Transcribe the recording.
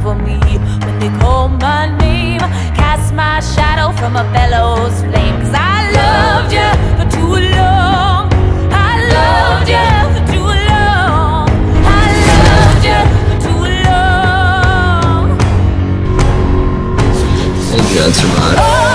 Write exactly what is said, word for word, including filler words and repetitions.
for me when they call my name. Cast my shadow from a bellows flame. 'Cause I loved you for too long. I loved you for too long. I loved you for too long. Hey, Johnson,